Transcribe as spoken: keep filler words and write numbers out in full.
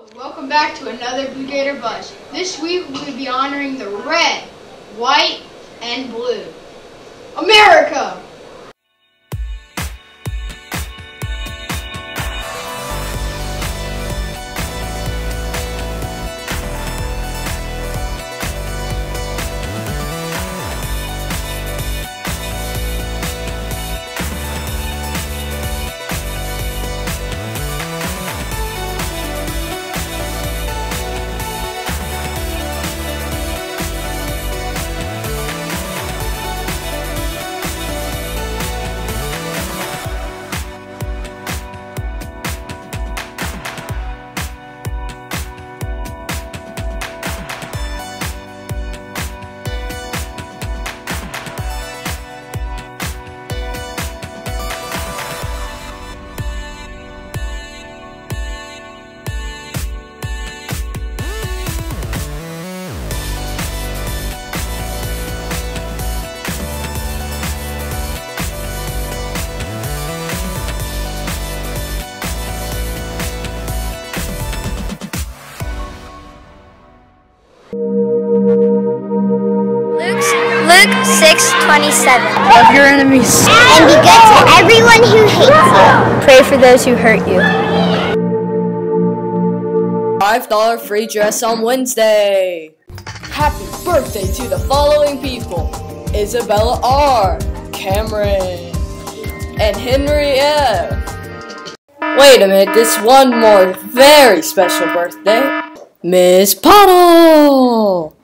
Welcome back to another Blue Gator Buzz. This week we will be honoring the red, white, and blue. America! Luke six twenty-seven. Love your enemies. And be good to everyone who hates you. Pray for those who hurt you. five dollar free dress on Wednesday. Happy birthday to the following people: Isabella R., Cameron, and Henry F. Wait a minute, this one more very special birthday. Miss Puddle!